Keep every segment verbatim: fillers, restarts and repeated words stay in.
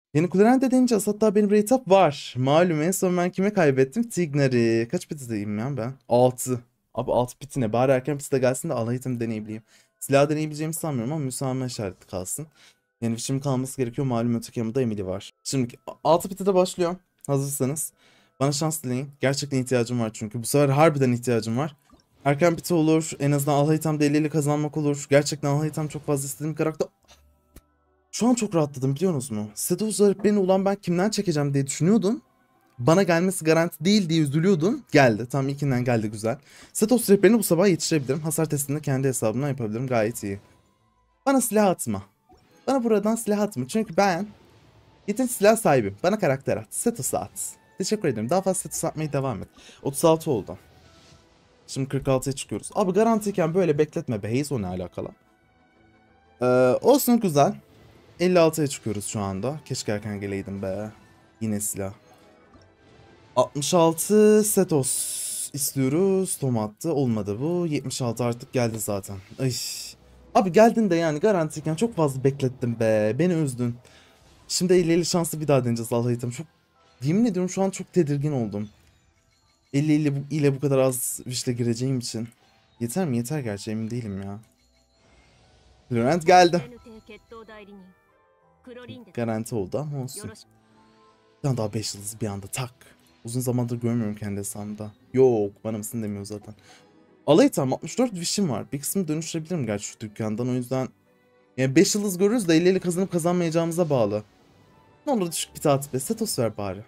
Yeni Kullerente denince hatta benim rate up var. Malum en son ben kime kaybettim? Tignar'ı. Kaç pitideyim ya ben? altı. Abi altı piti ne? Bari erken pitide gelsin de Allah item deneyebileyim. Silah deneyebileceğimi sanmıyorum ama müsamaha işareti kalsın. Yani şimdi kalması gerekiyor. Malum öteki yanımda Emily var. Şimdi altı pitide başlıyor. Hazırsanız. Bana şans dileyin. Gerçekten ihtiyacım var çünkü. Bu sefer harbiden ihtiyacım var. Erken piti olur. En azından Allah item de kazanmak olur. Gerçekten Allah item çok fazla istediğim karakter. Şu an çok rahatladım biliyor musunuz? Sedos öğretmeni ulan ben kimden çekeceğim diye düşünüyordum. Bana gelmesi garanti değil diye üzülüyordum. Geldi. Tam ilkinden geldi güzel. Setos rehberini bu sabah yetiştirebilirim. Hasar testini kendi hesabımdan yapabilirim. Gayet iyi. Bana silah atma. Bana buradan silah atma. Çünkü ben yetenekli silah sahibim. Bana karakter at. Setos'a at. Teşekkür ederim. Daha fazla Setos atmaya devam et. otuz altı oldu. Şimdi kırk altıya çıkıyoruz. Abi garantiyken böyle bekletme be. Haze o ne alakalı? Ee, olsun güzel. elli altıya çıkıyoruz şu anda. Keşke erken geleydim be. Yine silah. altmış altı Setos istiyoruz. Tom attı. Olmadı bu. yetmiş altı artık geldi zaten. Ay. Abi geldin de yani garantiyken çok fazla beklettim be. Beni üzdün. Şimdi elli elli şanslı bir daha deneyeceğiz Allah'ım. Çok yemin ediyorum şu an çok tedirgin oldum. elli elli bu- ile bu kadar az wish'le gireceğim için. Yeter mi? Yeter gerçi emin değilim ya. Laurent geldi. Garanti oldu ama olsun. Bir tane daha beş yıldız bir anda tak. Uzun zamandır görmüyorum kendi hesabımda. Yok bana mısın demiyor zaten. Alay tam altmış dört wish'im var. Bir kısmını dönüştürebilirim gerçi şu dükkandan o yüzden. Yani beş yıldız görürüz de elli elli kazanıp kazanmayacağımıza bağlı. Ne olur düşük bir tatil be. Setos ver bari.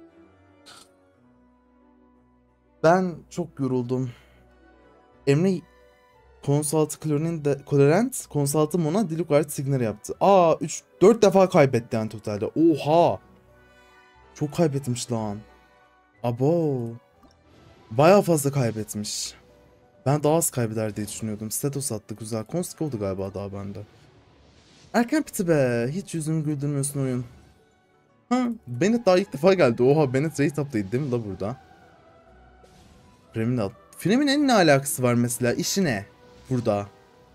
Ben çok yoruldum. Emre Konsaltı Klorin de Colorant Konsaltı Mona Diluc Signer yaptı. Aa üç dört defa kaybetti yani totalde. Oha. Çok kaybetmiş lan. Abo. Baya fazla kaybetmiş. Ben daha az kaybeder diye düşünüyordum. Status attı güzel. Konsik oldu galiba daha bende. Erken piti be. Hiç yüzümü güldürmüyorsun oyun. Ha, Bennett daha ilk defa geldi. Oha Bennett rate up'taydı değil mi la burada? Criminal. Filmin ne alakası var mesela? İşi ne? Burada.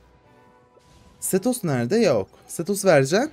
Setos nerede? Yok. Setos vereceksin.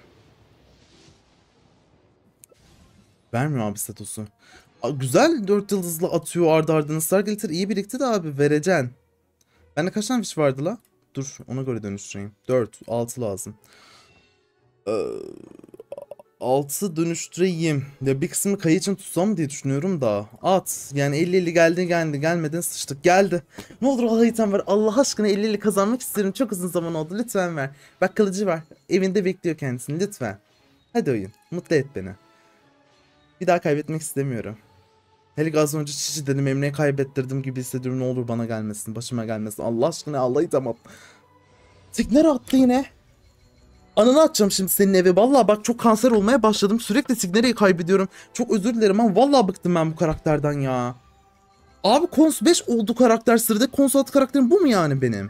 Vermiyor abi Setos'u. Aa, güzel dört yıldızlı atıyor ardı ardına. Starglitter iyi birikti de abi vereceksin. Bende kaç tane fiş vardı la? Dur ona göre dönüştüreyim. dört, altı lazım. Ee, altı dönüştüreyim. Ya bir kısmını kayı için tutsam diye düşünüyorum da. At. Yani elli elli geldi geldi gelmeden sıçtık. Geldi. Ne olur Allah item ver. Allah aşkına elli elli kazanmak istiyorum. Çok uzun zaman oldu. Lütfen ver. Bak kılıcı var. Evinde bekliyor kendisini. Lütfen. Hadi oyun. Mutlu et beni. Bir daha kaybetmek istemiyorum. Hele az önce çiçi dedim Emre'yi kaybettirdim gibi hissediyorum. Ne olur bana gelmesin. Başıma gelmesin. Allah aşkına Allah item at. Signer attı yine. Ananı atacağım şimdi senin eve. Vallahi bak çok kanser olmaya başladım. Sürekli Signer'i kaybediyorum. Çok özür dilerim ama vallahi bıktım ben bu karakterden ya. Abi Kons beş oldu karakter sırada. Kons altı karakterim bu mu yani benim?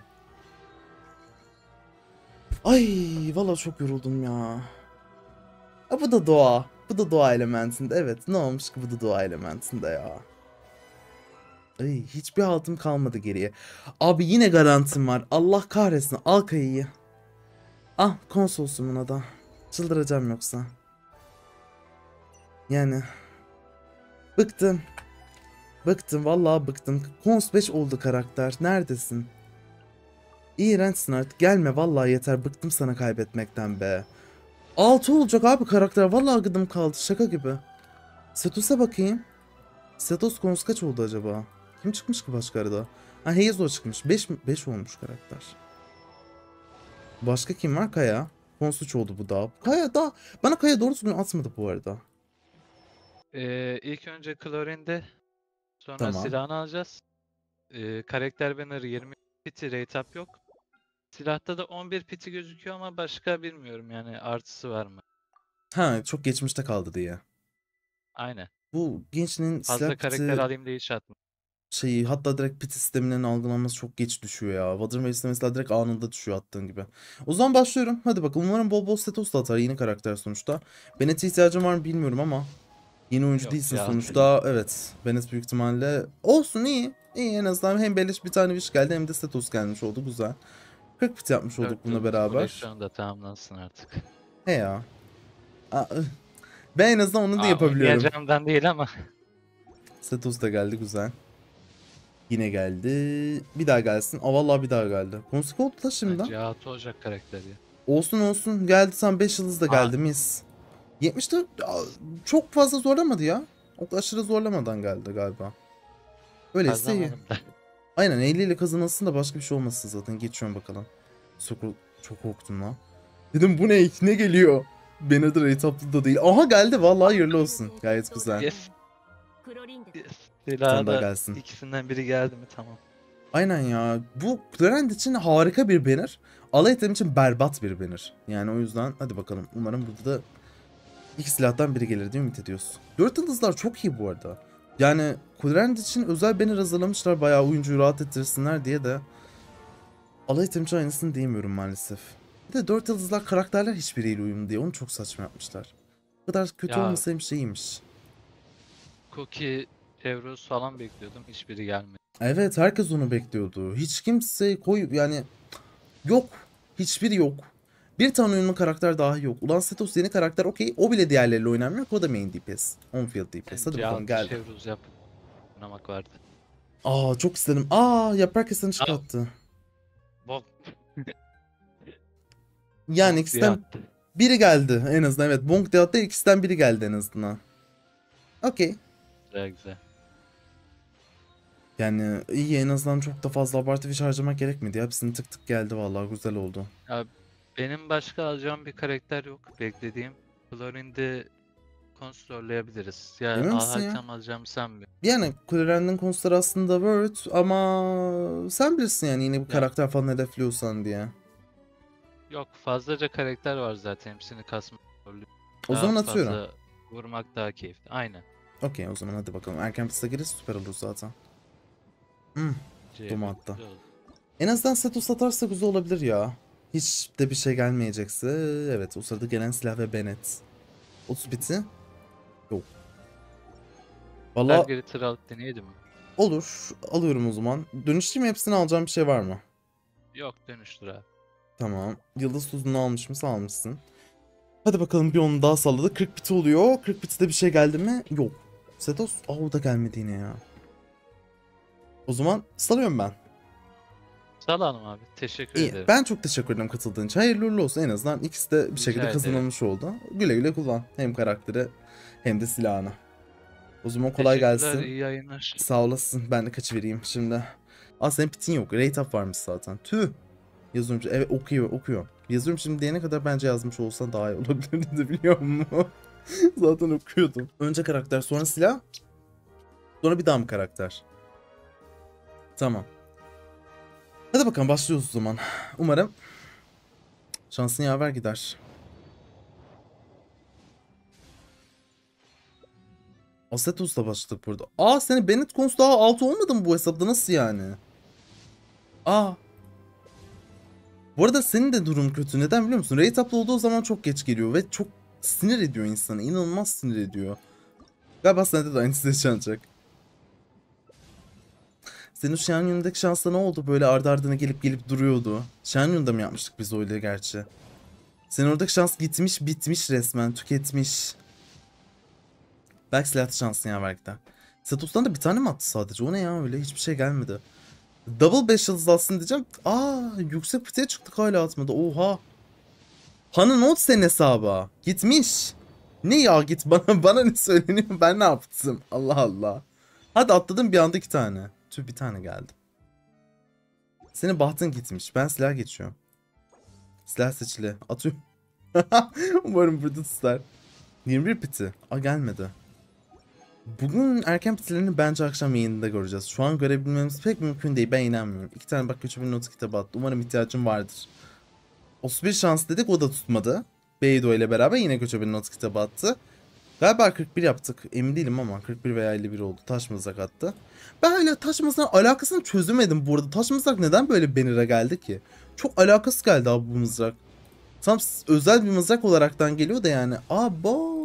Ay vallahi çok yoruldum ya. Ha, bu da doğa. Bu da doğa elementinde. Evet ne olmuş ki bu da doğa elementinde ya. Ay hiçbir altım kalmadı geriye. Abi yine garantim var. Allah kahretsin. Al kayıyı. Ah konsolsumun da. Çıldıracağım yoksa. Yani. Bıktım. Bıktım vallahi bıktım. Kons beş oldu karakter. Neredesin? İğrençsin artık. Gelme vallahi yeter. Bıktım sana kaybetmekten be. altı olacak abi karakter. Vallahi gıdım kaldı. Şaka gibi. Setos'a bakayım. Setos Kons kaç oldu acaba? Kim çıkmış ki başka arada? Ha Heizo çıkmış. beş beş olmuş karakter. Başka kim var? Kaya. Kons üç oldu bu da. Kaya da. Bana Kaya doğru düzgün atmadı bu arada. Ee, ilk önce Klorin'de, sonra Tamam. silahını alacağız. Ee, karakter banner yirmi piti rate up yok. Silahta da on bir piti gözüküyor ama başka bilmiyorum yani artısı var mı? Ha çok geçmişte kaldı diye. Aynen. Bu gençliğin silah Fazla karakter piti alayım diye hiç atma. şeyi hatta direkt pit sisteminin algılanması çok geç düşüyor ya. Water Waste'de mesela direkt anında düşüyor attığın gibi. O zaman başlıyorum. Hadi bakalım umarım bol bol Setos da atar. Yeni karakter sonuçta. Bennett'e ihtiyacım var mı bilmiyorum ama. Yeni oyuncu Yok değilsin ya. sonuçta. Evet. Bennett büyük ihtimalle. Olsun iyi. İyi en azından hem beleş bir tane wish geldi hem de Setos gelmiş oldu. Güzel. kırk pit yapmış olduk Dört bununla yıldız beraber. koleksiyon da tamamlansın artık. He ya. Aa, ıh. Ben en azından onu da Aa, yapabiliyorum. oynayacağımdan değil ama. Setos da geldi, güzel. Yine geldi. Bir daha gelsin. Aa vallahi bir daha geldi. Konsik oldu da şimdi. Bence altı olacak karakter ya. Olsun olsun. Geldi, tam beş yıldız da Aa, geldi, mis. yetmiş dört çok fazla zorlamadı ya. O aşırı zorlamadan geldi galiba. Öyleyse iyi. kazanmadım da. Aynen, elli ile kazanılsın da başka bir şey olmasın zaten. Geçiyorum bakalım. Çok, çok korktum lan. Dedim bu ne? Ne geliyor? Banner'da rate da değil. Aha geldi, vallahi hayırlı olsun. Gayet güzel. Yes. Yes. Bir tane Silahı daha da gelsin. ikisinden biri geldi mi tamam. Aynen ya. Bu Florent için harika bir banner. Alay item için berbat bir banner. Yani o yüzden hadi bakalım. Umarım burada da iki silahtan biri gelir diye ümit ediyoruz. Dört yıldızlar çok iyi bu arada. Yani Florent için özel banner hazırlamışlar. Bayağı oyuncuyu rahat ettirsinler diye de. Alay item için aynısını diyemiyorum maalesef. Bir de dört yıldızlar karakterler hiçbiriyle uyumlu diye. Onu çok saçma yapmışlar. Bu kadar kötü Ya olmasaymış iyiymiş. Cookie, Chevrolet falan bekliyordum. Hiçbiri gelmedi. Evet, herkes onu bekliyordu. Hiç kimse koy yani yok. Hiçbiri yok. Bir tane uyumlu karakter daha yok. Ulan Setos yeni karakter, okey. O bile diğerleriyle oynanmıyor. O da main D P S. On-field D P S. Hadi Bence bakalım, altı geldi. Chevrolet yap. Oynamak vardı. Aa çok istedim. Aa yaprak kesin çıkarttı. Bok. Yani Bok diye ikisinden attı. biri geldi en azından. Evet, Bonk de attı, ikisinden biri geldi en azından. Okey. Güzel güzel. Yani iyi, en azından çok da fazla abartı fiş harcamak gerekmedi. Hepsini tık tık geldi, vallahi güzel oldu. Ya benim başka alacağım bir karakter yok. Beklediğim. Florin'de kontrolleyebiliriz. Ya Emin misin ya? Hakan alacağımı sanmıyorum. Yani Kuleren'in konusları aslında Word ama sen bilirsin yani, yine bir Ya karakter falan hedefliyorsan diye. yok, fazlaca karakter var zaten. Hepsini kasmak zorluyor. O Daha zaman atıyorum. fazla vurmak daha keyifli. Aynen. Okey, o zaman hadi bakalım. Erken piste gelirse süper olur zaten. Hmm, C Doma bir hatta. güzel oldu. En azından Setos atarsa güzel olabilir ya. Hiç de bir şey gelmeyecekse. Evet, o sırada gelen silah ve Bennett. otuz biti. Yok. Valla Belgeri tır alıp deneyelim mi? olur. Alıyorum o zaman. Dönüştürme, hepsini alacağım bir şey var mı? Yok, dönüştür abi. Tamam. Yıldız tuzunu almış mısın? Almışsın. Hadi bakalım, bir onu daha salladı. kırk biti oluyor. kırk bitide bir şey geldi mi? Yok. Setos. Aa, o da gelmedi yine ya. O zaman salıyorum ben. Salalım abi. Teşekkür İyi. ederim. Ben çok teşekkür ederim katıldığın için. Hayırlı uğurlu olsun. En azından ikisi de bir Rica şekilde ederim. kazanılmış oldu. Güle güle kullan. Hem karakteri hem de silahını. O zaman kolay Teşekkürler. gelsin. İyi yayınlar. Sağ olasın. Ben de kaçıvereyim şimdi. Aa, senin pitin yok. Rate up varmış zaten. Tüh. Yazıyorum. Evet, okuyor okuyor. Yazıyorum şimdi diyene kadar bence yazmış olsan daha iyi olabilirdi, biliyor musun? Zaten okuyordum. Önce karakter, sonra silah. Sonra bir daha mı karakter? Tamam. Hadi bakalım, başlıyoruz o zaman. Umarım şansın yaver gider. Asetos'la başladık burada. Aa, senin Bennett konusu daha altı olmadı mı bu hesapta? Nasıl yani? Aa. Bu arada senin de durum kötü. Neden biliyor musun? Rate up'lı olduğu zaman çok geç geliyor ve çok sinir ediyor insanı. İnanılmaz sinir ediyor. Galiba sende de aynısı yaşanacak. Senin Shen Yun'daki şansla ne oldu? Böyle ardı ardına gelip gelip duruyordu. Shen Yun'da mı yapmıştık biz öyle gerçi? Senin oradaki şans gitmiş, bitmiş resmen. Tüketmiş. Belki silah şansın ya belki de. Setos'tan da bir tane mi attı sadece? O ne ya öyle? Hiçbir şey gelmedi. Double beş yıldız atsın diyeceğim. Aa, yüksek piteye çıktık, hala atmadı. Oha. Hanı not senin hesaba. Gitmiş. Ne ya, git bana bana ne söyleniyor, ben ne yaptım? Allah Allah. Hadi atladım bir anda iki tane. Tüh, bir tane geldi. Senin bahtın gitmiş. Ben silah geçiyorum. Silah seçili. Atıyorum. Umarım burada tutar. yirmi bir piti. Aa, gelmedi. Bugün erken pitilerini bence akşam yayınında göreceğiz. Şu an görebilmemiz pek mümkün değil. Ben inanmıyorum. İki tane bak, kötü bir not kitabı attı. Umarım ihtiyacım vardır. otuz bir şans dedik, o da tutmadı. Beydo ile beraber yine kötü bir not kitabı attı. Galiba kırk bir yaptık. Emin değilim ama kırk bir veya elli bir oldu. Taş mızrak attı. Ben hala taş mızrağın alakasını çözemedim bu arada. Taş mızrak neden böyle banner'a geldi ki? Çok alakasız geldi abi bu mızrak. Tam özel bir mızrak olaraktan geliyor da yani. Abo.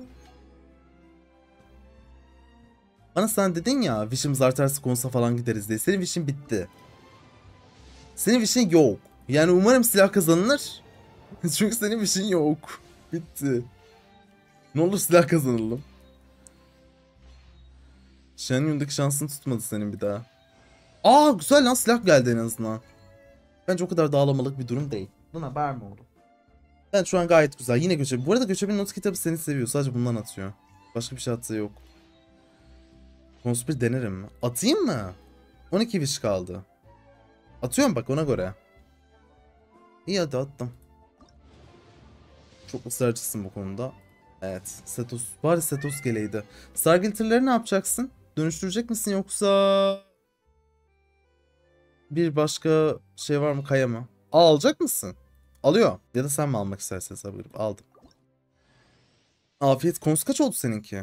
Bana sen dedin ya, wish'imiz artarsa konsa falan gideriz diye. Senin wish'in bitti. Senin wish'in yok. Yani umarım silah kazanılır. Çünkü senin wish'in yok. Bitti. Ne olur silah kazanalım. Shenyun'daki şansın tutmadı senin bir daha. Aa güzel lan, silah geldi en azından. Bence o kadar dağlamalık bir durum değil. Buna verme oğlum. Ben şu an gayet güzel. Yine göçebe. Bu arada göçebenin not kitabı seni seviyor. Sadece bundan atıyor. Başka bir şey attığı yok. Konspir denerim mi? Atayım mı? on iki wish kaldı. Atıyorum bak ona göre. İyi hadi attım. Çok ısrarcısın bu konuda. Evet. Setos. Bari Setos geleydi. Sargiltirleri ne yapacaksın? Dönüştürecek misin yoksa... Bir başka şey var mı? Kaya mı? Aa, alacak mısın? Alıyor. Ya da sen mi almak istersen hesap verip aldım. Afiyet. Konusu kaç oldu seninki?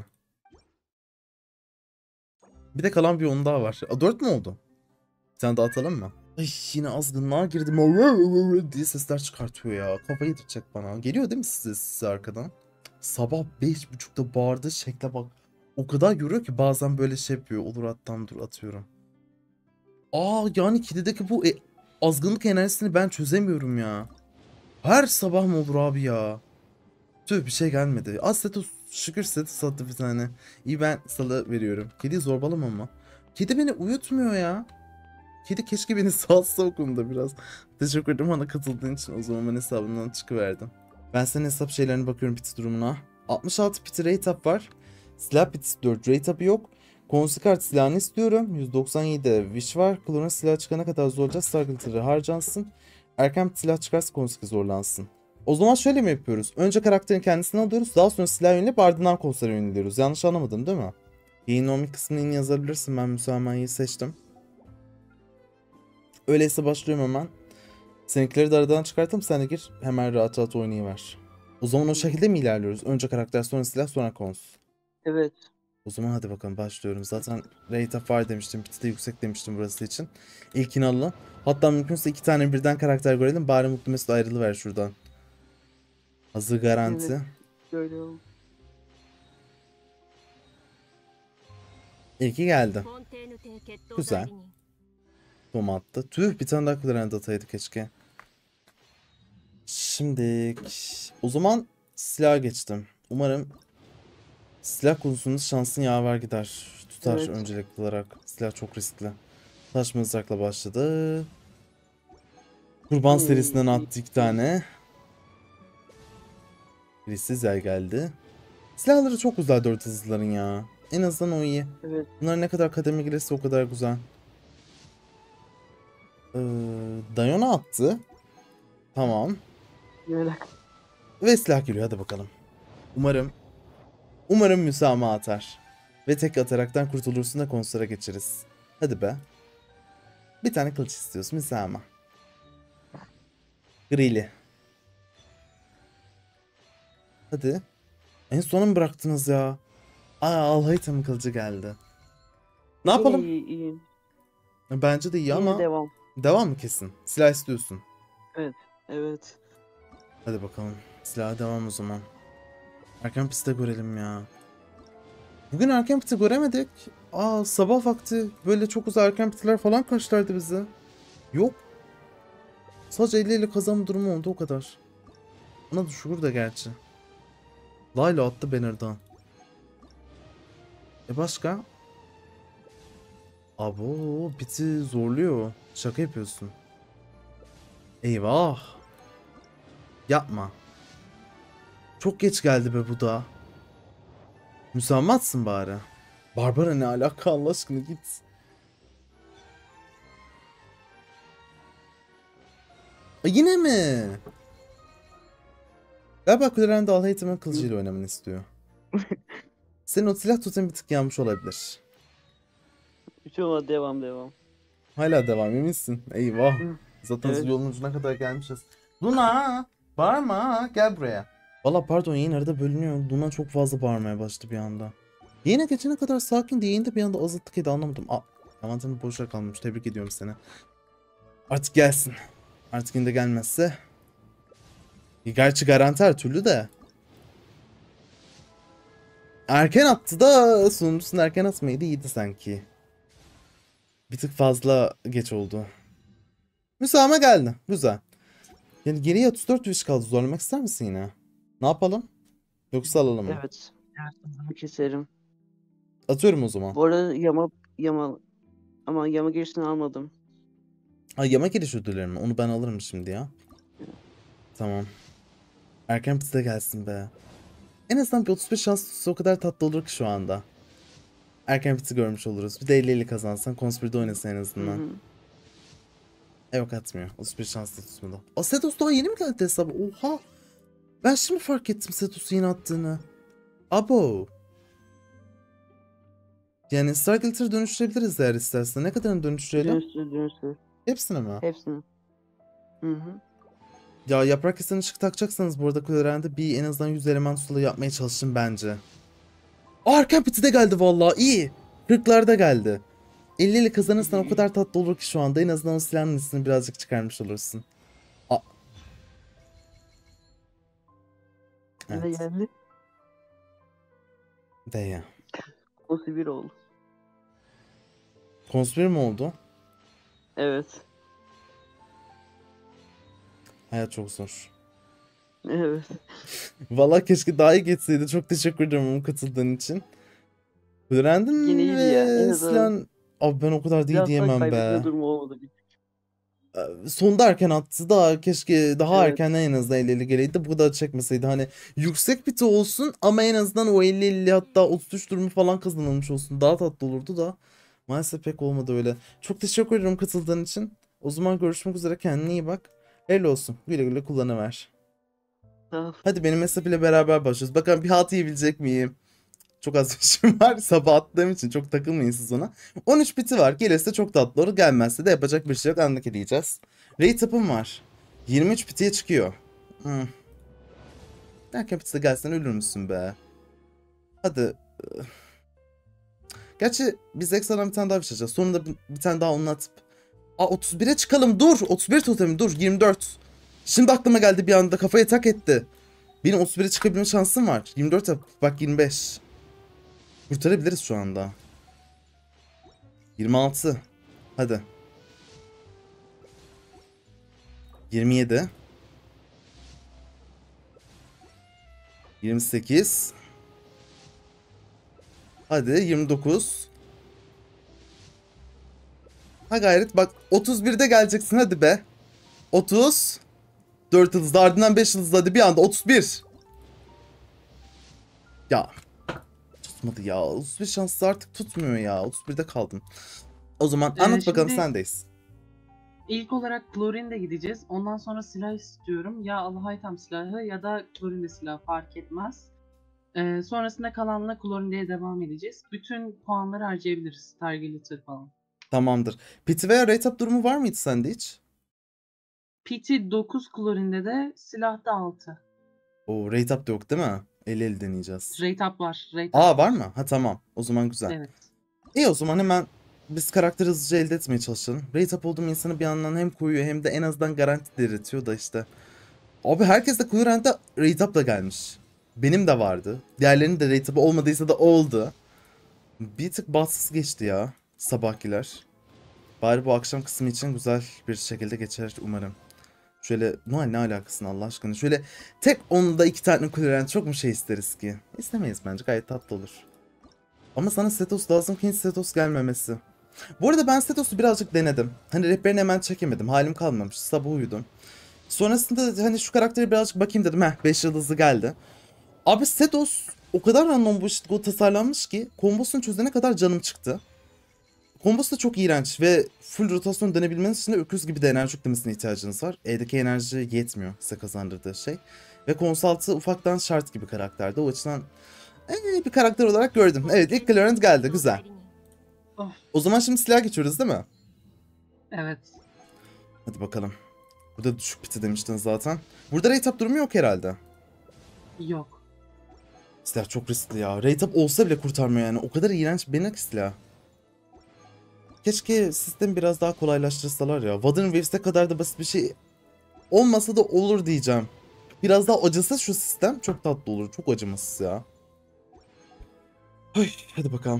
Bir de kalan bir on daha var. A, dört mü oldu? Bir tane daha atalım mı? Ay yine azgınlığa girdim. Diye sesler çıkartıyor ya. Kafayı yedirecek bana. Geliyor değil mi size, size arkadan? Sabah beş buçukta bağırdığı şekle bak. O kadar görüyor ki bazen böyle şey yapıyor. Olur attan dur atıyorum. Aa yani kedideki bu e, azgınlık enerjisini ben çözemiyorum ya. Her sabah mı olur abi ya? Tüh bir şey gelmedi. Az Setos, şükür Setos attı bir tane. İyi ben salı veriyorum. Kediyi zorbalamam ama. Kedi beni uyutmuyor ya. Kedi keşke beni salsa o konuda biraz. Teşekkür ederim bana katıldığın için. O zaman ben hesabından çıkıverdim. Ben senin hesap şeylerine bakıyorum piti durumuna. altmış altı piti rate up var. Silah pitisi dört rate up'ı yok. Konsi kart silahını istiyorum. yüz doksan yedi wish var. Klona silah çıkana kadar zorlayacağız. Sargıtırı harcansın. Erken bir silah çıkarsa Konsi zorlansın. O zaman şöyle mi yapıyoruz? Önce karakterin kendisini alıyoruz. Daha sonra silah yönelip ardından konsere yöneliyoruz. Yanlış anlamadım değil mi? Yayın kısmını in yazabilirsin. Ben müsamahayı seçtim. Öyleyse başlıyorum hemen. Seninkileri de aradan çıkartalım. Sen de gir. Hemen rahat rahat oynayıver. O zaman o şekilde mi ilerliyoruz? Önce karakter, sonra silah, sonra kons. Evet. O zaman hadi bakalım başlıyorum. Zaten rate of var demiştim. Piti de yüksek demiştim burası için. İlkini alalım. Hatta mümkünse iki tane birden karakter görelim. Bari Mutlu Mesut ayrılıver şuradan. Hazır garanti. Evet. Görüyorum. İlki geldi. Güzel. Tom attı. Tüh bir tane daha Clarence ataydı keşke. Şimdi o zaman silah geçtim. Umarım silah konusunda şansın yaver gider. Tutar Evet. öncelikli olarak. Silah çok riskli. Taş mızrakla başladı. Kurban Hmm. serisinden attı iki tane. Birisi zel geldi. Silahları çok güzel dört hızlıların ya. En azından o iyi. Evet. Bunlar ne kadar kademe gelirse o kadar güzel. Ee, Dayona attı. Tamam. Merak. Ve silah geliyor hadi bakalım. Umarım Umarım müsamaha atar. Ve tek ataraktan kurtulursun da konsere geçeriz. Hadi be. Bir tane kılıç istiyorsun müsamaha. Grili. Hadi. En sona mı bıraktınız ya? Aa Alhaitham kılıcı geldi. Ne yapalım? İyi, iyi. Bence de iyi Yine ama devam. devam mı kesin? Silah istiyorsun. Evet. Evet. Hadi bakalım. Silaha devam o zaman. Erken pistte görelim ya. Bugün erken piti göremedik. Aa sabah vakti böyle çok uzun erken pitiler falan karşılardı bizi. Yok. Sadece elli ile kazanma durumu oldu o kadar. Ona da şükür de gerçi. Layla attı Banner'dan. E başka? Abo piti zorluyor. Şaka yapıyorsun. Eyvah. Yapma. Çok geç geldi be bu da. Müsammatsın bari. Barbara ne alaka Allah aşkına git. E yine mi? Galiba Clarence Alhaitham'ın kılıcıyla oynamanı istiyor. Senin o silah tutun bir tık yanmış olabilir. Hiç olmadı. Devam devam. Hala devam eminsin. Eyvah. Hı. Zaten Evet. yolun ucuna kadar gelmişiz. Luna! Bağırma! Gel buraya. Valla pardon yayın arada bölünüyor. Luna çok fazla bağırmaya başladı bir anda. Yayına geçene kadar sakin değil de bir anda azıttık edi anlamadım. Aa, avantajın boşa kalmış. Tebrik ediyorum seni. Artık gelsin. Artık yine de gelmezse. Gerçi garanti her türlü de. Erken attı da sonuncusunu erken atmaydı iyiydi sanki. Bir tık fazla geç oldu. Müsamaha geldi. Güzel. Yani geriye otuz dört wish kaldı. Zorlamak ister misin yine? Ne yapalım? Yoksa alalım mı? Evet. Her hızımı keserim. Atıyorum o zaman. Bu arada yama yama ama yama girişini almadım. Ay yama giriş ödülleri mi? Onu ben alırım şimdi ya. Tamam. Erken piste gelsin be. En azından bir otuz beş şans tutsa o kadar tatlı olur ki şu anda. Erken piti görmüş oluruz. Bir de elli elli kazansan Conspire'de oynasın en Hı azından. hı. E yok atmıyor. otuz bir şansla tutmadı. Aa Setos daha yeni mi geldi hesabı? Oha. Ben şimdi fark ettim Setos'u yeni attığını. Abo. Yani Star Glitter'ı dönüştürebiliriz eğer istersen. Ne kadarını dönüştürelim? Dönüştür dönüştür. Hepsini mi? Hepsini. Hı hı. Ya yaprak kesen ışık takacaksanız bu arada kulelerinde bir en azından yüz element sulu yapmaya çalışın bence. Aa erken piti de geldi vallahi iyi. kırklarda geldi. elli ile kazanırsan o kadar tatlı olur ki şu anda. En azından o silahın listesini birazcık çıkarmış olursun. Aa. Ne Evet. geldi? D'ye. O bir oldu. Konspire mi oldu? Evet. Hayat çok zor. Evet. Vallahi keşke daha iyi geçseydi. Çok teşekkür ederim onun katıldığın için. Brandon Yine iyiydi ya. En ve azından Silan... Abi ben o kadar değil biraz daha diyemem kaybetme be. durumu olmadı. Bir. Sonda erken attı da keşke daha Evet. erkenden en azından elli elli geleydi. Bu kadar çekmeseydi. Hani yüksek biti olsun ama en azından o elli elli hatta otuz üç durumu falan kazanılmış olsun. Daha tatlı olurdu da. Maalesef pek olmadı öyle. Çok teşekkür ederim katıldığın için. O zaman görüşmek üzere. Kendine iyi bak. Helal olsun. Güle güle kullanıver. Tamam. Hadi benim hesap ile beraber başlıyoruz. Bakalım bir halt yiyebilecek miyim? Çok az bir işim var. Sabah attığım için çok takılmayın siz ona. on üç biti var. Gelirse çok tatlı olur. Gelmezse de yapacak bir şey yok. Anlık diyeceğiz. Rate up'ım var. yirmi üç bitiye çıkıyor. Hmm. Erken bitse gelsen ölür müsün be? Hadi. Gerçi biz ekstradan bir tane daha biçeceğiz. Sonunda bir, bir tane daha onu atıp. Aa otuz bire çıkalım. Dur. otuz bir totemi dur. yirmi dört. Şimdi aklıma geldi bir anda. Kafaya tak etti. Benim otuz bire çıkabilme şansım var. yirmi dört yap. Bak yirmi beş. Kurtarabiliriz şu anda. yirmi altı. Hadi. yirmi yedi. yirmi sekiz. Hadi yirmi dokuz. Ha gayret bak otuz birde geleceksin hadi be. otuz. dört yıldızlı ardından beş yıldızlı hadi bir anda otuz bir. Ya. Tutmadı ya. otuz bir şanslı artık tutmuyor ya. otuz birde kaldım. O zaman Ee, anlat bakalım şimdi- sendeyiz. İlk olarak Klorin'de gideceğiz. Ondan sonra silah istiyorum. Ya Alhaytam silahı ya da Klorin'de silahı fark etmez. Ee, sonrasında kalanla Klorin'de devam edeceğiz. Bütün puanları harcayabiliriz. Star Glitter falan. Tamamdır. Piti veya rate up durumu var mıydı sende hiç? P T dokuz Klorin'de de silahta altı. O rate up da yok değil mi? elli elli deneyeceğiz. Rate up var. Rate up Aa var mı? Ha tamam. O zaman güzel. Evet. İyi o zaman hemen biz karakteri hızlıca elde etmeye çalışalım. Rate up olduğum insanı bir yandan hem koyuyor hem de en azından garanti deritiyor da işte. Abi herkes de koyu renkte rate up da gelmiş. Benim de vardı. Diğerlerinin de rate up olmadıysa da oldu. Bir tık bahtsız geçti ya sabahkiler. Bari bu akşam kısmı için güzel bir şekilde geçer umarım. Şöyle Noel ne alakasın Allah aşkına. Şöyle tek onda iki tane kuleren çok mu şey isteriz ki? İstemeyiz bence gayet tatlı olur. Ama sana Setos lazım ki hiç Setos gelmemesi. Bu arada ben Setos'u birazcık denedim. Hani rehberini hemen çekemedim. Halim kalmamış. Sabah uyudum. Sonrasında hani şu karakteri birazcık bakayım dedim. Heh beş yıldızlı geldi. Abi Setos o kadar random bu işte tasarlanmış ki kombosunu çözene kadar canım çıktı. Kombosu da çok iğrenç ve full rotasyon dönebilmeniz için de öküz gibi de enerji yüklemesine ihtiyacınız var. E'deki enerji yetmiyor size kazandırdığı şey. Ve konsaltı ufaktan şart gibi karakterde. O açıdan ee, bir karakter olarak gördüm. Evet ilk Clarence geldi güzel. Of. O zaman şimdi silah geçiyoruz değil mi? Evet. Hadi bakalım. Burada düşük piti demiştin zaten. Burada rate up durumu yok herhalde. Yok. Silah çok riskli ya. Rate up olsa bile kurtarmıyor yani. O kadar iğrenç benak silah. Keşke sistemi biraz daha kolaylaştırsalar ya. Waddern Waves'e kadar da basit bir şey olmasa da olur diyeceğim. Biraz daha acısız şu sistem çok tatlı olur. Çok acımasız ya. Ay, hadi bakalım.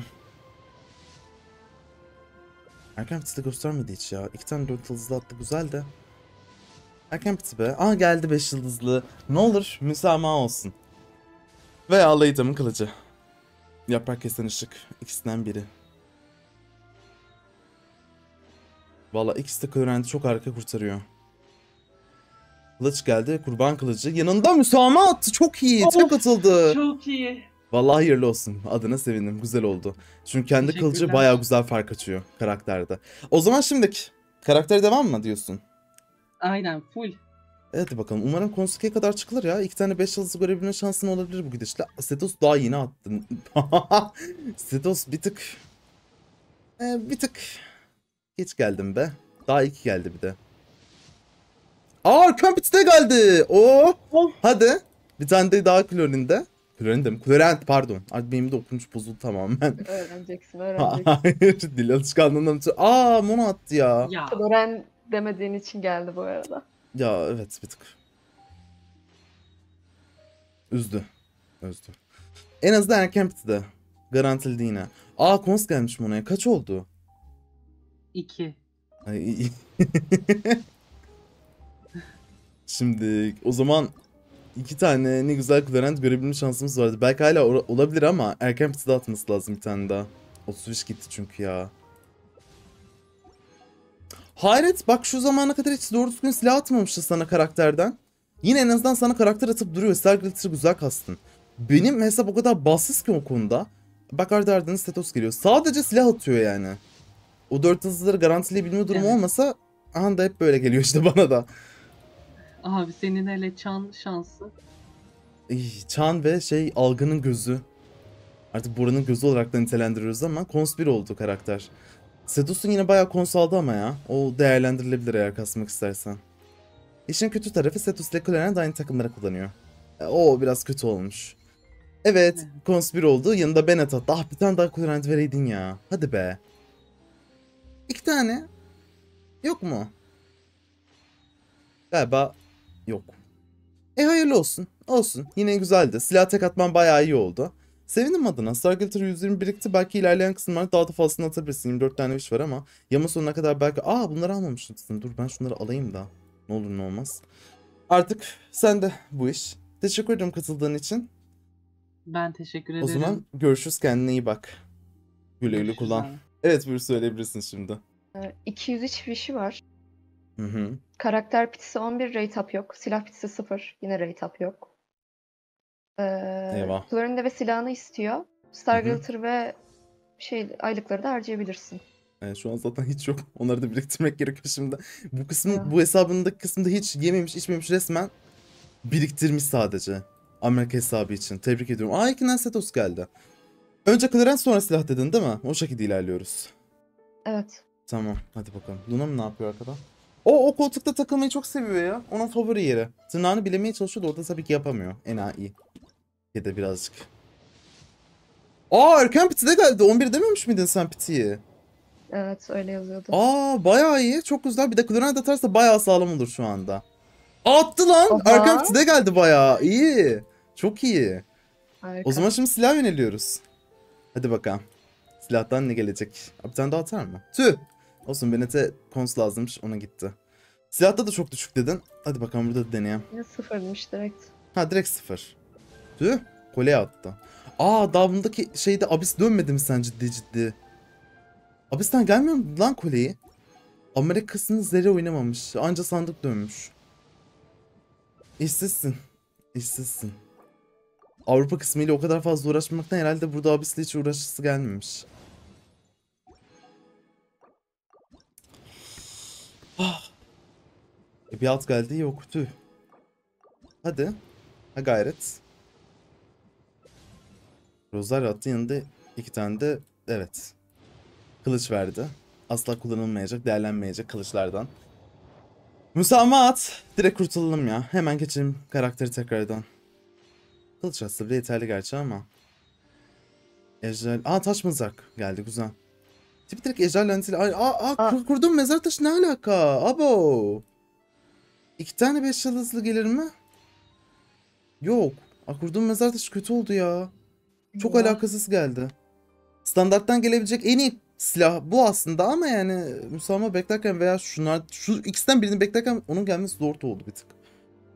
Erken piti de göstermedi hiç ya. İki tane dört yıldızlı attı güzel de. Erken piti be. Aa geldi beş yıldızlı. Ne olur müsamaha olsun. Veya Alaytam'ın kılıcı. Yaprak kesen ışık. İkisinden biri. Valla ikisi de Clarent'i çok harika kurtarıyor. Kılıç geldi. Kurban kılıcı. Yanında müsamat. Çok iyi. Tek Of, atıldı. Çok iyi. Vallahi hayırlı olsun. Adına sevindim. Güzel oldu. Çünkü kendi kılıcı Teşekkürler. bayağı güzel fark açıyor karakterde. O zaman şimdiki karaktere devam mı diyorsun? Aynen full. Evet bakalım. Umarım Konosuke'ye kadar çıkılır ya. İki tane beş yıldızı görebilme şansın olabilir bu gidişle. Setos daha yeni attın. Setos bir tık... Ee, bir tık... Geç geldim be. Daha iki geldi bir de. Aa Kömpit'te geldi. Oo. Oh. Hadi. Bir tane de daha Klorin'de. Klorin'de mi? Klorent pardon. Artık benim de okunuş bozuldu tamamen. Öğreneceksin, öğreneceksin. Hayır. Dil alışkanlığından ötürü. Aa Mono attı ya. Ya. Floren demediğin için geldi bu arada. Ya evet bir tık. Üzdü. Üzdü. En azından erken bitti de. Garantildi yine. Aa Kons gelmiş Mono'ya. Kaç oldu? iki. Ay, iyi. Şimdi o zaman iki tane ne güzel Clarent görebilme şansımız vardı. Belki hala ora- olabilir ama erken pitide atması lazım bir tane daha. otuz beş gitti çünkü ya. Hayret bak şu zamana kadar hiç doğru düzgün silah atmamıştı sana karakterden. Yine en azından sana karakter atıp duruyor. Star Glitter'ı güzel kastın. Benim hesap o kadar bassız ki o konuda. Bak ardı ardına Statos geliyor. Sadece silah atıyor yani. O dört hızlıları garantileyebilme durumu Evet. olmasa aha da hep böyle geliyor işte bana da. Abi senin hele çan şansı. Ey, Çan ve şey algının gözü. Artık buranın gözü olarak da nitelendiriyoruz ama Kons bir oldu karakter. Sedus'un yine bayağı Kons aldı ama ya. O değerlendirilebilir eğer kasmak istersen. İşin kötü tarafı Sedus ile Clarence aynı takımları kullanıyor. E, O biraz kötü olmuş. Evet, Evet. Kons bir oldu. Yanında Bennett attı. Ah bir tane daha Clarence vereydin ya. Hadi be. İki tane. Yok mu? Galiba yok. E hayırlı olsun. Olsun. Yine güzeldi. Silah tek atman bayağı iyi oldu. Sevindim adına. Star Glitter yüz yirmi birikti. Belki ilerleyen kısımlarda daha da fazlasını atabilirsin. yirmi dört tane wish var ama Yama sonuna kadar belki... Aa bunları almamıştım. Dur ben şunları alayım da. Ne olur ne olmaz. Artık sen de bu iş. Teşekkür ederim katıldığın için. Ben teşekkür O ederim. zaman görüşürüz. Kendine iyi bak. Güle güle Görüşürüz kullan. abi. Evet buyur söyleyebilirsin şimdi. Ee, iki yüz üç fişi var. Hı hı. Karakter pitisi on bir, rate up yok. Silah pitisi sıfır. Yine rate up yok. Ee, Eyvah. Florinde ve silahını istiyor. Star Hı hı. Glitter ve şey aylıkları da harcayabilirsin. Evet, şu an zaten hiç yok. Onları da biriktirmek gerekiyor şimdi. Bu kısmı, Ya. bu hesabındaki kısımda hiç yememiş, içmemiş resmen biriktirmiş sadece. Amerika hesabı için. Tebrik ediyorum. Aa ikinden Setos geldi. Önce Clarence sonra silah dedin değil mi? O şekilde ilerliyoruz. Evet. Tamam hadi bakalım. Luna mı ne yapıyor arkada? O o koltukta takılmayı çok seviyor ya. Onun favori yeri. Tırnağını bilemeye çalışıyor da orada tabii ki yapamıyor. Enayi. Ya da birazcık. Aa erken piti de geldi. on bir dememiş miydin sen pitiyi? Evet öyle yazıyordu. Aa bayağı iyi. Çok güzel. Bir de Clarence atarsa bayağı sağlam olur şu anda. Attı lan. Oha. Erken piti de geldi bayağı. İyi. Çok iyi. Harika. O zaman şimdi silah yöneliyoruz. Hadi bakalım. Silahtan ne gelecek? Abi bir tane daha atar mı? Tüh. Olsun Bennett'e kons lazımmış. Ona gitti. Silahta da çok düşük dedin. Hadi bakalım burada da deneyelim. Yine sıfırmış direkt. Ha direkt sıfır. Tüh. Kolye attı. Aa daha bundaki şeyde Abyss dönmedi mi sen ciddi ciddi? Abyss'ten gelmiyor mu lan kolyeyi? Amerika'sını zerre oynamamış. Anca sandık dönmüş. İşsizsin. İşsizsin. Avrupa kısmıyla o kadar fazla uğraşmaktan herhalde burada Abyss'le hiç uğraşısı gelmemiş. Ah. E bir alt geldi yok tüh. Hadi. Ha gayret. Rosario attı yanında iki tane de evet. Kılıç verdi. Asla kullanılmayacak, değerlenmeyecek kılıçlardan. Müsamahat. Direkt kurtulalım ya. Hemen geçelim karakteri tekrardan. Kılıç atsa bile yeterli gerçi ama. Ejder... Aa taş mızrak geldi güzel. Tipi direkt ejder lanetiyle... Ay, aa, aa, Aa. kur- kurduğum mezar taşı ne alaka? Abo. İki tane beş yıldızlı gelir mi? Yok. Aa, kurduğum mezar taşı kötü oldu ya. Çok Eyvah. alakasız geldi. Standarttan gelebilecek en iyi silah bu aslında ama yani müsamaha beklerken veya şunlar şu ikisinden birini beklerken onun gelmesi zor oldu bir tık.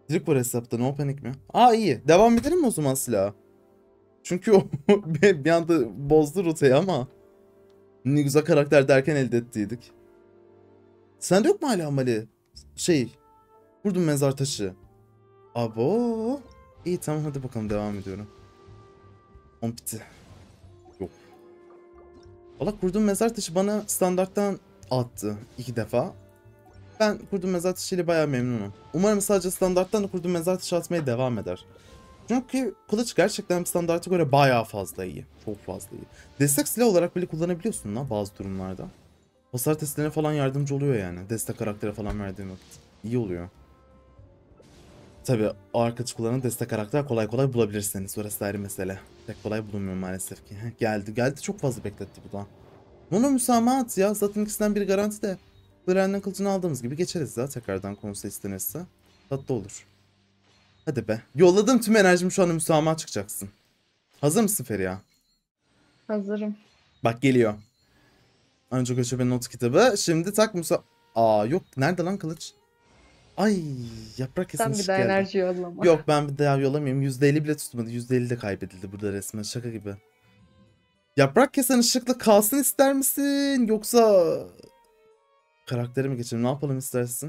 Direkt var hesapta, no panic mi? Aa iyi. Devam edelim mi o zaman silaha? Çünkü o bir anda bozdu rotayı ama. Ne güzel karakter derken elde ettiydik. Sende yok mu hala Mali? Şey. Vurdum mezar taşı. Abo. İyi tamam hadi bakalım devam ediyorum. on piti. Yok. Valla kurduğum mezar taşı bana standarttan attı iki defa. Ben kurduğum mezar taşı ile bayağı memnunum. Umarım sadece standarttan da kurduğum mezar taşı atmaya devam eder. Çünkü kılıç gerçekten standarta göre bayağı fazla iyi. Çok fazla iyi. Destek silah olarak bile kullanabiliyorsun lan bazı durumlarda. Hasar testlerine falan yardımcı oluyor yani. Destek karaktere falan verdiğin vakit. İyi oluyor. Tabi ağır kılıç kullanan destek karakter kolay kolay bulabilirsiniz. Orası ayrı mesele. Pek kolay bulunmuyor maalesef ki. Heh, geldi. Geldi çok fazla bekletti bu da. Mono müsamahat ya. Zaten ikisinden biri garanti de. Brandon kılıcını aldığımız gibi geçeriz ya tekrardan konusda istenirse. Tatlı olur. Hadi be. Yolladım tüm enerjimi şu anda müsamaha çıkacaksın. Hazır mısın Feriha? Hazırım. Bak geliyor. Önce göçebe not kitabı. Şimdi tak müsa... Aa yok. Nerede lan kılıç? Ay yaprak Sen kesilmiş bir daha geldi. enerji yollama. Yok ben bir daha yollamayayım. yüzde elli bile tutmadı. yüzde elli de kaybedildi burada resmen. Şaka gibi. Yaprak kesen ışıkla kalsın ister misin? Yoksa... Karaktere mi geçelim? Ne yapalım istersin?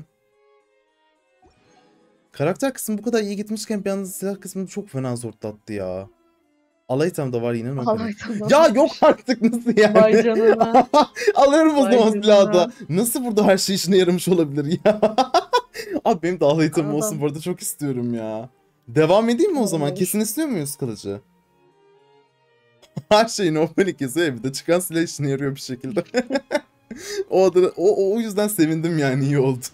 Karakter kısmı bu kadar iyi gitmişken bir anda silah kısmını çok fena zortlattı ya. Alay item da var yine. No Alay panic. tamam. Ya yok artık nasıl yani? Vay canına. Alıyorum o Vay zaman silahı da. canına. Nasıl burada her şey işine yaramış olabilir ya? Abi benim de alay itemim Adam. olsun bu arada çok istiyorum ya. Devam edeyim mi o zaman? Olur. Kesin istiyor muyuz kılıcı? Her şeyin o panik yazıyor ya bir de çıkan silah işine yarıyor bir şekilde. o, adına, o, o yüzden sevindim yani iyi oldu.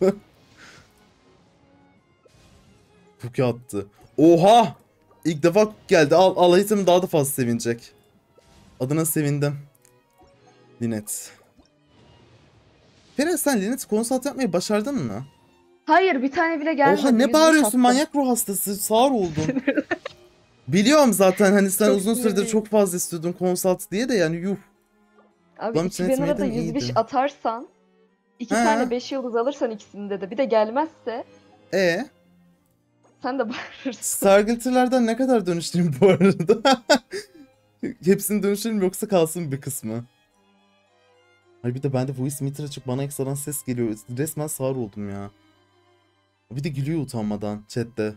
Cookie attı. Oha! İlk defa cookie geldi. Al, al item daha da fazla sevinecek. Adına sevindim. Linet. Feriha sen Linet'i konsult yapmayı başardın mı? Hayır bir tane bile gelmedi. Oha ne yüz beş bağırıyorsun attım. manyak ruh hastası sağır oldun. Biliyorum zaten hani sen Çok uzun süredir sinirliyim. çok fazla istiyordun konsult diye de yani yuh. Abi Lan iki bin lirada Ultimate'in yüz beş iyiydi. atarsan iki He. tane beş yıldız alırsan ikisinde de bir de gelmezse E sen de bağırırsın. Stargilter'lardan ne kadar dönüştüreyim bu arada? Hepsini dönüştüreyim yoksa kalsın bir kısmı. Ay bir de bende voice meter açık bana ekstradan ses geliyor. Resmen sağır oldum ya. Bir de gülüyor utanmadan chatte.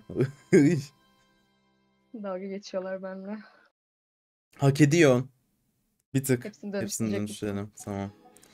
Dalga geçiyorlar benimle. Hak ediyor. Bir tık. Hepsini Hepsini dönüştürecek misin? dönüştürelim. Tamam.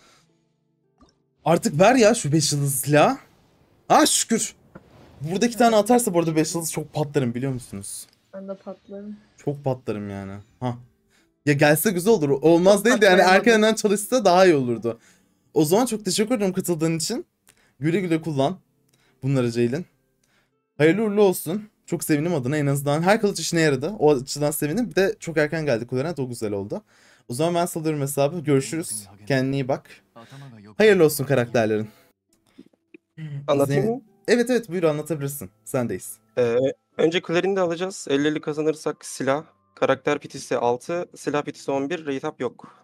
Artık ver ya şu beş yıldız silahı. Ah şükür. Burada iki tane atarsa bu arada beş yıldız çok patlarım biliyor musunuz? Ben de patlarım. Çok patlarım yani. Ha. Ya gelse güzel olur. Olmaz Çok değil de yani patlayamadım. erkenden çalışsa daha iyi olurdu. O zaman çok teşekkür ederim katıldığın için. Güle güle kullan bunları Ceylin. Hayırlı uğurlu olsun. Çok sevindim adına en azından. Her kılıç işine yaradı. O açıdan sevindim. Bir de çok erken geldi Kulerent o güzel oldu. O zaman ben salıyorum hesabı. Görüşürüz. Kendine iyi bak. Hayırlı olsun karakterlerin. Anlatayım Zeyn- mı? Evet evet buyur anlatabilirsin. Sendeyiz. Ee, önce Clarin'i de alacağız. elli elli kazanırsak silah. Karakter pitisi altı, silah pitisi on bir, rate up yok.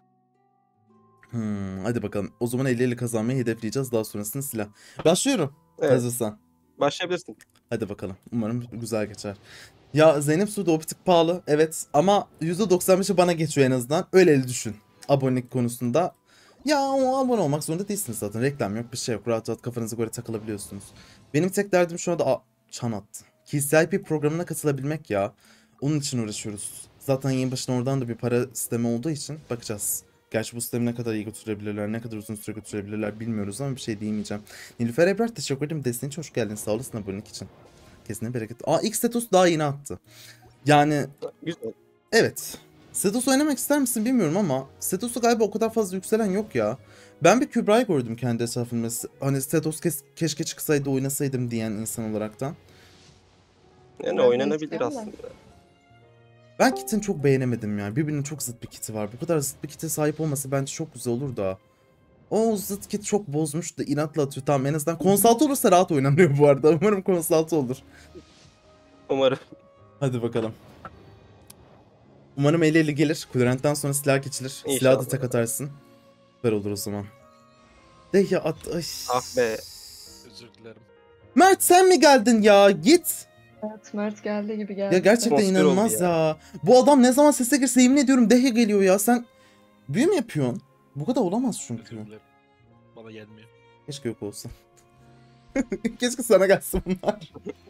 Hmm, hadi bakalım. O zaman elli elli kazanmayı hedefleyeceğiz. Daha sonrasında silah. Başlıyorum. Evet, Hazırsan. başlayabilirsin. Hadi bakalım. Umarım güzel geçer. Ya Zeynep Suudi o bir tık pahalı. Evet ama yüzde doksan beşi bana geçiyor en azından. Öyle düşün. Abonelik konusunda. Ya o abone olmak zorunda değilsiniz zaten. Reklam yok bir şey yok. Rahat rahat kafanıza göre takılabiliyorsunuz. Benim tek derdim şu anda... Aa, çan attı. K C I P programına katılabilmek ya. Onun için uğraşıyoruz. Zaten yeni başına oradan da bir para sistemi olduğu için bakacağız. Gerçi bu sistemi ne kadar iyi götürebilirler, ne kadar uzun süre götürebilirler bilmiyoruz ama bir şey diyemeyeceğim. Nilüfer Ebrar teşekkür ederim. Desteğin için hoş geldin. Sağ olasın abonelik için. Kesine bereket. Aa ilk Setos daha yeni attı. Yani Güzel. evet. Setos oynamak ister misin bilmiyorum ama Setos'u galiba o kadar fazla yükselen yok ya. Ben bir Kübra'yı gördüm kendi etrafımda. Hani Setos kes keşke çıksaydı oynasaydım diyen insan olaraktan. Yani Ben de oynanabilir istiyorum da. aslında. Ben kitini çok beğenemedim ya. Birbirine çok zıt bir kiti var. Bu kadar zıt bir kite sahip olması bence çok güzel olur da. O zıt kit çok bozmuş da inatla atıyor. Tamam en azından konsalt olursa rahat oynanıyor bu arada. Umarım konsalt olur. Umarım. Hadi bakalım. Umarım elli elli gelir. Kulorent'ten sonra silah geçilir. Silahı da İnşallah. tek atarsın. Süper olur o zaman. De ya at... Ay. Ah be. Özür dilerim. Mert sen mi geldin ya? Git. Evet, Mert geldi gibi geldi. Ya gerçekten Monster oldu inanılmaz ya. ya. Bu adam ne zaman sese girse yemin ediyorum Dehe geliyor ya. Sen büyü mü yapıyorsun? Bu kadar olamaz çünkü. Özür dilerim. Bana gelmiyor. Keşke yok olsa. Keşke sana gelsin bunlar.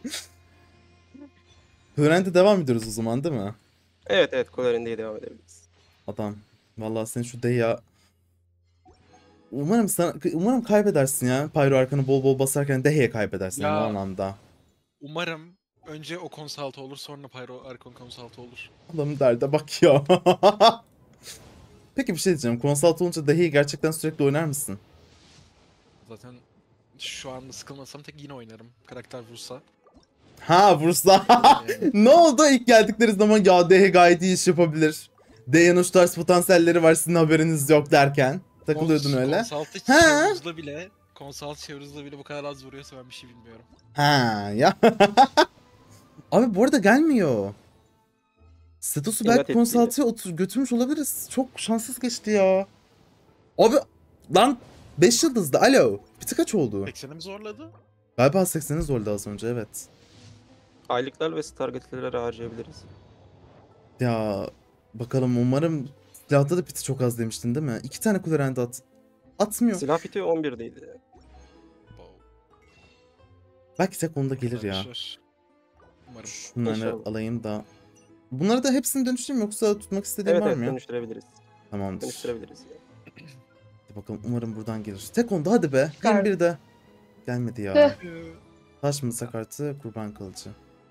Öğrenti devam ediyoruz o zaman değil mi? Evet evet Clarinde'ye devam edebiliriz. Adam. Vallahi sen şu Dehe'ya... Umarım sana, umarım kaybedersin ya. Pyro arkanı bol bol basarken Dehe'ye kaybedersin Ya. yani o anlamda. Umarım önce o konsaltı olur sonra Pyro Arkon konsaltı olur. Adamın derde bak ya. Peki bir şey diyeceğim. Konsalt olunca Dehe'yi gerçekten sürekli oynar mısın? Zaten şu anda sıkılmasam tek yine oynarım. Karakter vursa. Ha vursa. Yani Ne oldu ilk geldikleri zaman ya Dehe gayet iyi iş yapabilir. Dehe'nin şu tarz potansiyelleri var sizin haberiniz yok derken. Takılıyordun kons- öyle. Konsaltı Ha. çevruzla bile, konsalt çevruzla bile bu kadar az vuruyorsa ben bir şey bilmiyorum. Ha ya. Abi bu arada gelmiyor. Statos'u İnat belki ettiğiyle. konsaltıya otur götürmüş olabiliriz. Çok şanssız geçti ya. Abi lan beş yıldızdı. Alo. Biti kaç oldu? seksen'i mi zorladı? Galiba sekseni zorladı az önce evet. Aylıklar ve targetleri harcayabiliriz. Ya bakalım umarım silahta da piti çok az demiştin değil mi? İki tane Kullerend at. Atmıyor. Silah piti on birdeydi. Wow. Belki tek onda gelir ya. Arkadaşlar, umarım. Bunları İnşallah. alayım da. Bunları da hepsini dönüştüreyim yoksa tutmak istediğin Evet var evet mı ya? dönüştürebiliriz. Tamamdır. Dönüştürebiliriz. Hadi bakalım umarım buradan gelir. Tek onda hadi be. Çıkar. yirmi birde. Gelmedi ya. Tüh. Ee, Taş mısa kartı kurban kılıcı.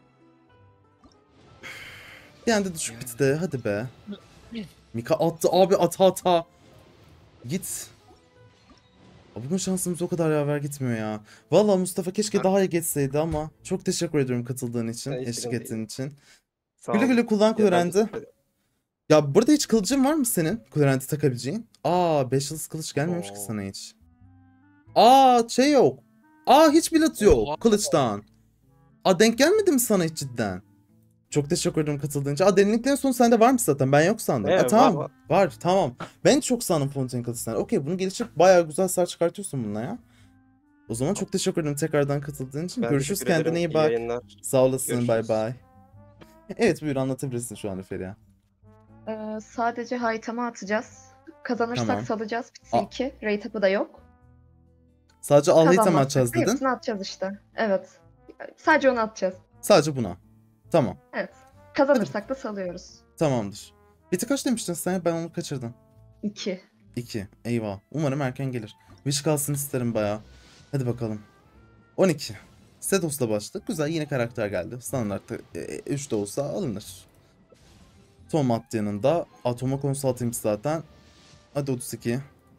Bir anda düşük bitti de hadi be. Mika attı abi ata ata. Git. Aa, bugün şansımız o kadar yaver gitmiyor ya. Vallahi Mustafa keşke daha iyi geçseydi ama çok teşekkür ediyorum katıldığın için, Ya, hiç eşlik sıkıntı ettiğin için. Sağ Güle olun. güle kullan Ya, ben Kulerendi. teşekkür ederim. Ya burada hiç kılıcın var mı senin? Kulerendi takabileceğin. Aa beş yıldız kılıç gelmemiş ki Oo. sana hiç. Aa şey yok. Aa hiç bilet yok Oha. kılıçtan. Aa denk gelmedi mi sana hiç cidden? Çok teşekkür ederim katıldığın için. Aa derinliklerin sonu sende varmış zaten. Ben yok sandım. Evet, Aa, tamam. var, Var, var. tamam. Ben çok sandım Fontaine kılıçtan. Okey bunu geliştirip bayağı güzel sar çıkartıyorsun bununla ya. O zaman çok teşekkür ederim tekrardan katıldığın için. Ben Görüşürüz teşekkür ederim. kendine iyi İyi bak. yayınlar. Sağ olasın bay Görüşürüz. bay. Evet buyur anlatabilirsin şu an Feriha. Ee, sadece Haytam'a atacağız. Kazanırsak Tamam. salacağız. Aa. Pitsi iki. Rate up'ı da yok. Sadece Allah'ı tam Kazanmazsak açacağız da dedin. hepsini atacağız işte. Evet. Sadece onu atacağız. Sadece buna. Tamam. Evet. Kazanırsak da salıyoruz. Tamamdır. Biti kaç demiştin sen? Ben onu kaçırdım. iki. iki. Eyvah. Umarım erken gelir. Wish kalsın isterim bayağı. Hadi bakalım. on iki. Sedos'la başladık. Güzel yine karakter geldi. Standartta üç de olsa alınır. Tom attı yanında. Atoma Consulting zaten. Hadi otuz iki.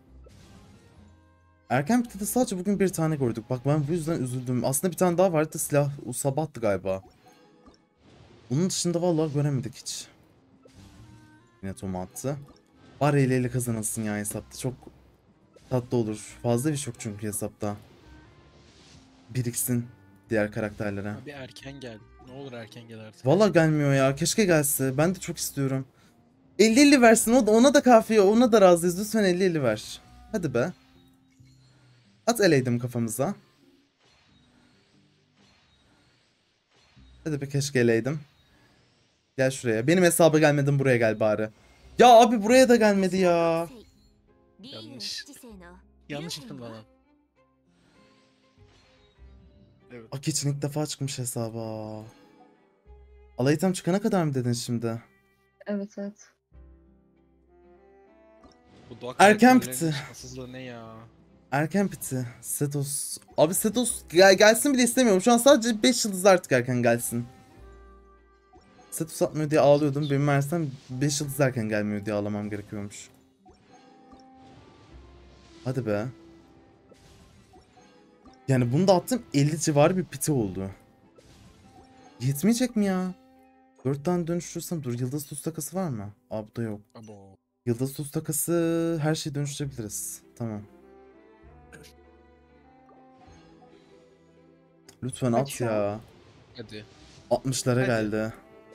Erken bitti de sadece bugün bir tane gördük. Bak ben bu yüzden üzüldüm. Aslında bir tane daha vardı. Silah Usabat'tı galiba. Onun dışında vallahi göremedik hiç. Yine Tom attı. Bari ile ile kazanılsın ya hesapta. Çok tatlı olur. Fazla bir şey yok çünkü hesapta. Biriksin diğer karakterlere. Abi erken gel. Ne olur erken gel artık. Vallahi gelmiyor ya. Keşke gelse. Ben de çok istiyorum. elli elli versin. O da, ona da kafiye. Ona da razıyız. Lütfen elli elli ver. Hadi be. At eleydim kafamıza. Hadi be keşke eleydim. Gel şuraya. Benim hesaba gelmedin buraya gel bari. Ya abi buraya da gelmedi ya. Yanlış. Yanlış gittim bana. Evet. Akiç'in ilk defa çıkmış hesaba. Alaytam çıkana kadar mı dedin şimdi? Evet evet. Bu doğa Erken karakterlerinin bitti. şanssızlığı ne ya? Erken bitti. Setos. Abi Setos gel gelsin bile istemiyorum. Şu an sadece beş yıldız artık erken gelsin. Setos atmıyor diye ağlıyordum. Benim meğersem beş yıldız erken gelmiyor diye ağlamam gerekiyormuş. Hadi be. Yani bunu da attım elli civarı bir piti oldu. Yetmeyecek mi ya? dört tane dönüştürürsem dur yıldız tuz takası var mı? Aa bu da yok. Abo. Yıldız tuz takası her şeyi dönüştürebiliriz. Tamam. Lütfen at Kaç ya. Hadi. altmışlara Hadi. geldi.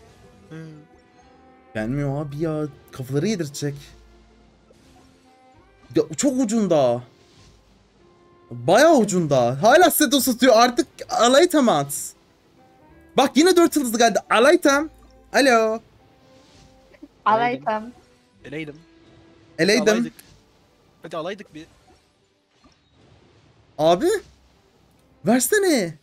Gelmiyor abi ya. Kafaları yedirecek. Ya çok ucunda. Bayağı ucunda. Hala Sedos atıyor. Artık alay at. Bak yine dört yıldızlı geldi. Alaytam. Alo. Alaytam. Eleydim. Eleydim. Alaydık. Hadi alaydık bir. Abi. Versene.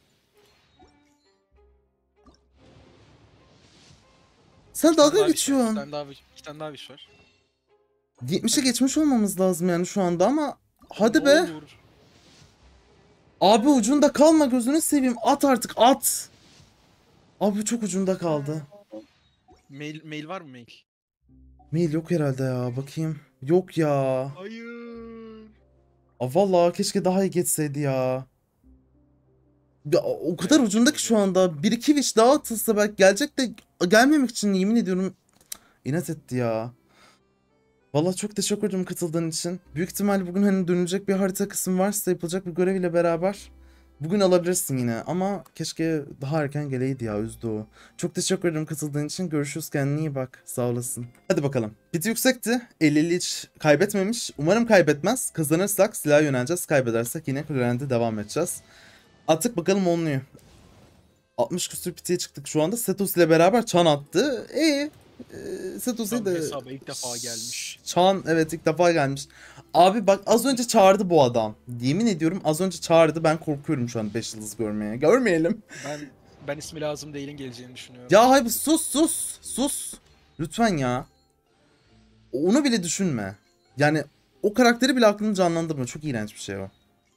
Sen İki tane dalga daha wish var, İki geçiyorsun. tane daha, wish- iki tane daha wish var. yetmişe geçmiş olmamız lazım yani şu anda ama hadi Ne be. olur. Abi ucunda kalma gözünü seveyim. At artık at. Abi çok ucunda kaldı. Mail, mail var mı mail? Mail yok herhalde ya. Bakayım. Yok ya. Hayır. Aa, vallahi keşke daha iyi geçseydi ya. Ya o kadar ucunda ki şu anda. Bir iki wish daha atılsa belki gelecek de gelmemek için yemin ediyorum inat etti ya. Vallahi çok teşekkür ederim katıldığın için. Büyük ihtimalle bugün hani dönecek bir harita kısmı varsa yapılacak bir görev ile beraber bugün alabilirsin yine ama keşke daha erken geleydi ya, üzdü o. Çok teşekkür ederim katıldığın için. Görüşürüz, kendine iyi bak. Sağ olasın. Hadi bakalım. Piti yüksekti. elli elli hiç kaybetmemiş. Umarım kaybetmez. Kazanırsak silaha yöneleceğiz. Kaybedersek yine Kullerend'e devam edeceğiz. Attık bakalım onluyu. altmış küsür pitiye çıktık şu anda. Setos ile beraber çan attı. İyi. Ee, Setos'u Tam da... hesaba ilk defa gelmiş. Çan evet ilk defa gelmiş. Abi bak az önce çağırdı bu adam. Yemin ediyorum az önce çağırdı. Ben korkuyorum şu an beş yıldız görmeye. Görmeyelim. Ben ben ismi lazım değilin geleceğini düşünüyorum. Ya hayır sus sus sus. Lütfen ya. Onu bile düşünme. Yani o karakteri bile aklını canlandırma. Çok iğrenç bir şey o.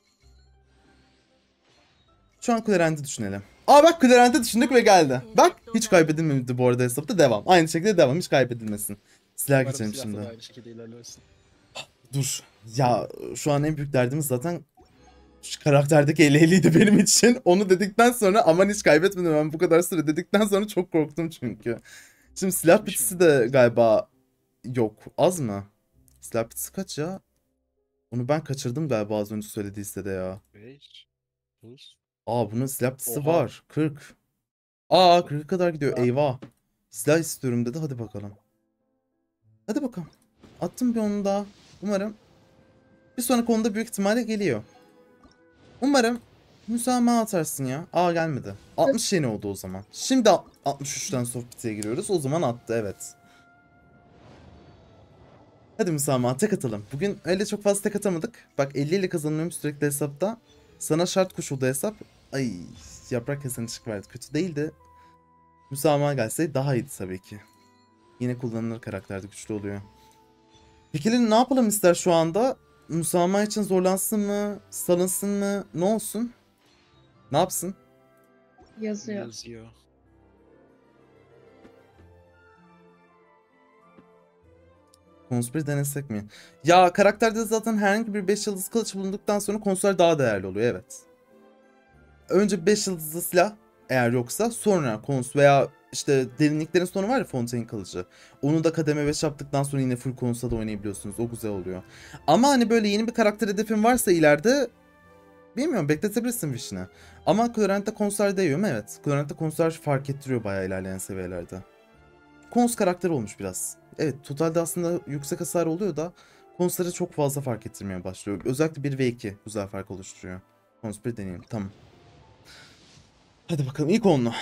Şu an Clarent'i düşünelim. Aa bak Clarent'i düşündük ve geldi. Bak hiç kaybedilmedi bu arada hesapta, devam. Aynı şekilde devam, hiç kaybedilmesin. Silah Umarım geçelim silahla şimdi. da aynı şekilde ilerlersin. Dur. Ya şu an en büyük derdimiz zaten şu karakterdeki elli elliydi benim için. Onu dedikten sonra aman hiç kaybetmedim ben bu kadar süre dedikten sonra çok korktum çünkü. Şimdi silah bitisi de galiba yok. Az mı? Silah bitisi kaç ya? Onu ben kaçırdım galiba az önce söylediyse de ya. beş, dokuz. Aa bunun silah bitisi Oha. var. kırk. Aa kırka kadar gidiyor. Eyvah. Silah istiyorum dedi. Hadi bakalım. Hadi bakalım. Attım bir onu daha. Umarım. Bir sonraki konuda büyük ihtimalle geliyor. Umarım müsamaha atarsın ya. Aa gelmedi. altmış yeni oldu o zaman. Şimdi altmış üçten sohbete giriyoruz. O zaman attı evet. Hadi müsamaha tek atalım. Bugün öyle çok fazla tek atamadık. Bak elli ile kazanıyorum sürekli hesapta. Sana şart koşuldu hesap. Ay yaprak keseni çık verdi. Kötü değildi. Müsamaha gelse daha iyiydi tabii ki. Yine kullanılır karakterde güçlü oluyor. Peki ne yapalım ister şu anda? Müsamaha için zorlansın mı? Salınsın mı? Ne olsun? Ne yapsın? Yazıyor. Yazıyor. Konspir denesek mi? Ya karakterde zaten herhangi bir beş yıldız kılıç bulunduktan sonra konser daha değerli oluyor evet. Önce beş yıldızlı silah eğer yoksa sonra kons veya işte derinliklerin sonu var ya Fontaine kılıcı. Onu da kademe beş yaptıktan sonra yine full konsa da oynayabiliyorsunuz. O güzel oluyor. Ama hani böyle yeni bir karakter hedefin varsa ileride bilmiyorum bekletebilirsin Vişne. Ama Clarent'te konser değiyor mu? Evet. Clarent'te konser fark ettiriyor bayağı ilerleyen seviyelerde. Kons karakteri olmuş biraz. Evet totalde aslında yüksek hasar oluyor da konsları çok fazla fark ettirmeye başlıyor. Özellikle bir ve iki güzel fark oluşturuyor. Kons bir deneyelim tamam. Hadi bakalım ilk onlu.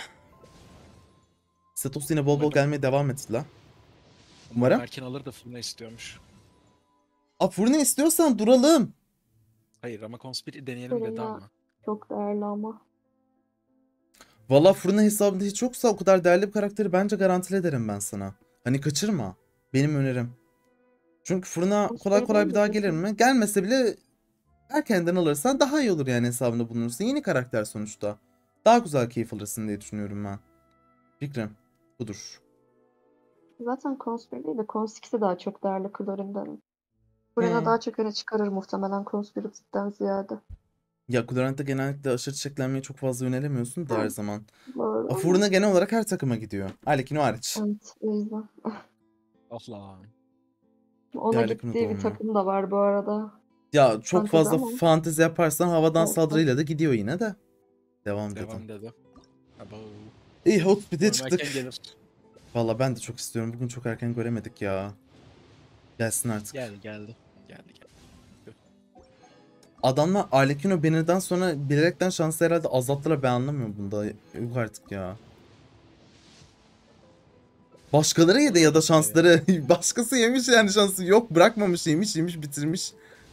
Setos yine bol bol Umarım. gelmeye devam etti la. Umarım. Erken alır da fırına istiyormuş. Aa fırını istiyorsan duralım. Hayır ama konspiri deneyelim dedi Fırına. ama. Çok değerli ama. Valla fırını hesabında hiç yoksa o kadar değerli bir karakteri bence garantile ederim ben sana. Hani kaçırma. Benim önerim. Çünkü fırına kolay kolay bir daha gelir mi? Gelmese bile erkenden alırsan daha iyi olur yani hesabında bulunursa. Yeni karakter sonuçta. Daha güzel keyif alırsın diye düşünüyorum ben. Fikrim budur. Zaten Conspire değil de Cons ikisi daha çok değerli Clorin'den. Buraya Hmm. daha çok öne çıkarır muhtemelen Conspire'den ziyade. Ya Clarent'te genellikle aşırı çiçeklenmeye çok fazla yönelemiyorsun da her Evet. zaman. Doğru. A, fırına genel olarak her takıma gidiyor. Alekino hariç. Evet, o yüzden. Of lan. Ona Değerli gittiği konu bir doğru. takım da var bu arada. Ya çok Fantezi fazla ama. fantezi yaparsan havadan Evet, saldırıyla da gidiyor yine de. Devam dedim. Devam dedi. Abo. İyi hot bir de Umarım çıktık. erken gelir. Valla ben de çok istiyorum. Bugün çok erken göremedik ya. Gelsin artık. Geldi geldi. Geldi geldi. Adamlar Arlecchino Banner'dan sonra bilerekten şansı herhalde azalttılar, ben anlamıyorum bunda. Yok artık ya. Başkaları yedi ya da şansları. Başkası yemiş yani şansı. Yok bırakmamış, yemiş yemiş bitirmiş.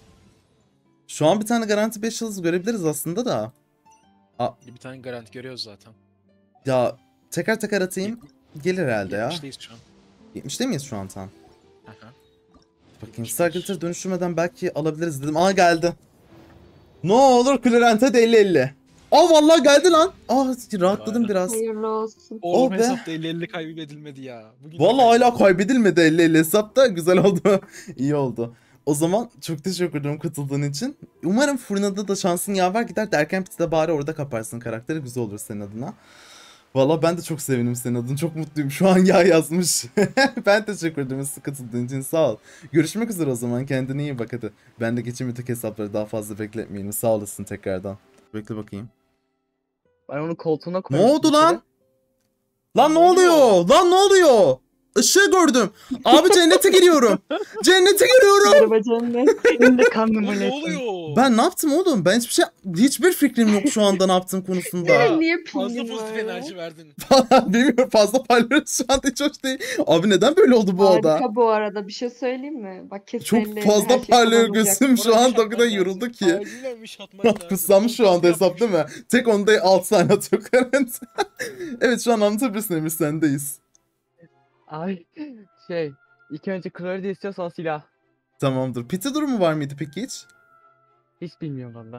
Şu an bir tane garanti beş yıldız görebiliriz aslında da. Bir tane garanti görüyoruz zaten. Ya tekrar tekrar atayım. Gelir herhalde ya. yetmişteyiz şu an. yetmişte miyiz şu an tam? Aha. Bakayım Star Glitter dönüştürmeden belki alabiliriz dedim. Aa geldi. Ne olur Clarence de elli elli. Aa vallahi geldi lan. Aa rahatladım Aynen. biraz. Hayırlı olsun. Oğlum Oh be. hesapta elli elli kaybedilmedi ya. Bugün de Vallahi hala kaybedildi. kaybedilmedi elli elli hesapta. Güzel oldu. İyi oldu. O zaman çok teşekkür ederim katıldığın için. Umarım Fırnada da şansın yaver gider. Derken de bari orada kaparsın karakteri. Güzel olur senin adına. Valla ben de çok sevindim senin adına. Çok mutluyum. Şu an ya yazmış. Ben teşekkür ederim katıldığın için. Sağ ol. Görüşmek üzere o zaman. Kendine iyi bak hadi. Ben de geçeyim öteki hesapları daha fazla bekletmeyelim. Sağ olasın tekrardan. Bekle bakayım. Ben onu koltuğuna Ne koymuştum. oldu bir kere. lan? Lan ne oluyor? Lan ne oluyor? Işığı gördüm. Abi cennete giriyorum. Cennete giriyorum. Merhaba cennet. Senin de kanın Oğlum ne böyle. oluyor? Ben ne yaptım oğlum? Ben hiçbir şey hiçbir fikrim yok şu anda ne yaptığım konusunda. Ya niye Fazla pingin pozitif var ya? enerji verdin. Bilmiyorum fazla parlıyoruz şu anda hiç hoş değil. Abi neden böyle oldu bu oda? Harika bu arada. Bir şey söyleyeyim mi? Bak kesin Çok ellerinde fazla her şey parlıyor kullanılacak. gözüm şu Oraya an bir o kadar şatman yoruldu lazım. ki. Acilen bir şatman lazım. Kutsanmış şu anda Çok hesap değil mi? Tek onda altı tane atıyor Karent. Evet şu an anlatabilirsin Emir sendeyiz. Ay şey. İlk önce Clarity istiyor sonra silah. Tamamdır. Piti durumu var mıydı peki hiç? Hiç bilmiyorum valla.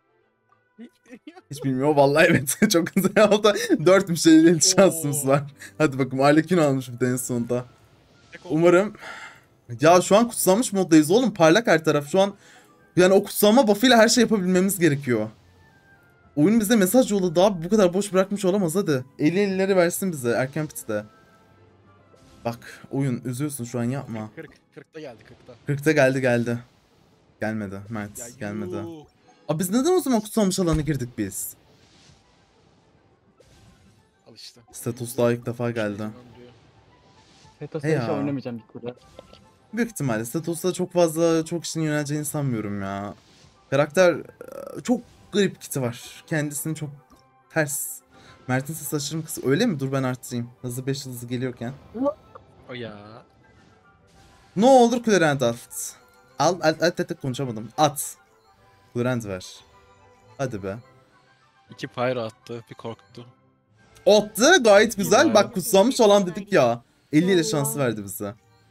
Hiç bilmiyorum vallahi evet çok güzel oldu. Dört bir şeyle şansımız Oo. var. Hadi bakalım Arlekin almış bir de en sonunda. Tek oldu. Umarım. Ya şu an kutsanmış moddayız oğlum parlak her taraf şu an. Yani o kutsanma buff'ıyla her şey yapabilmemiz gerekiyor. Oyun bize mesaj yolladı abi bu kadar boş bırakmış olamaz hadi. elli ellileri versin bize erken pitide. Bak oyun üzüyorsun şu an yapma. kırk, kırkta geldi kırkta. kırkta geldi geldi. Gelmedi Mert Ya gelmedi. yuh. Abi biz neden o zaman kutsanmış alana girdik biz? Al işte. Status daha ilk defa geldi. Fetos'ta Hey hiç ya. oynamayacağım bir kere. Büyük ihtimalle Status'ta çok fazla çok kişinin yöneleceğini sanmıyorum ya. Karakter e, çok garip kiti var. Kendisini çok ters. Mert'in sesi aşırı mı kısa? Öyle mi? Dur ben arttırayım. Hızlı beş yıldızı geliyorken. O ya. Ne olur Clarent at. Al, at, at, at, at, konuşamadım. At. Clarent ver. Hadi be. İki pyro attı. Bir korktu. Attı gayet güzel. Güzel. Bak kutsanmış olan dedik ya. elli ile Allah. şansı verdi bize.